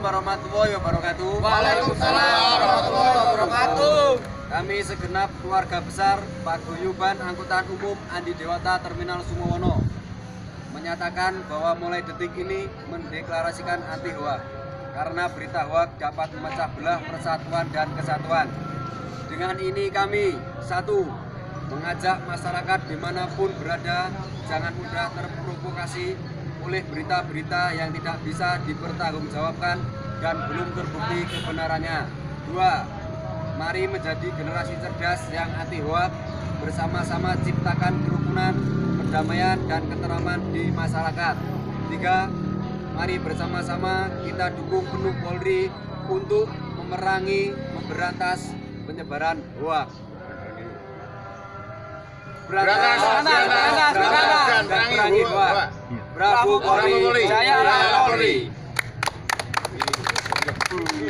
warahmatullahi wabarakatuh. Waalaikumsalam warahmatullahi wabarakatuh. Kami segenap keluarga besar Paguyuban Angkutan Umum Andi Dewata Terminal Sumowono menyatakan bahwa mulai detik ini mendeklarasikan anti hoak karena berita hoak dapat memecah belah persatuan dan kesatuan. Dengan ini kami, satu, mengajak masyarakat dimanapun berada jangan mudah terprovokasi oleh berita-berita yang tidak bisa dipertanggungjawabkan dan belum terbukti kebenarannya. Dua, mari menjadi generasi cerdas yang anti hoak, bersama-sama ciptakan kerukunan, perdamaian dan ketentraman di masyarakat. Tiga, mari bersama-sama kita dukung penuh Polri untuk memberantas penyebaran hoak. Berantas dan perangi hoak. Bravo Polri, Jaya Polri.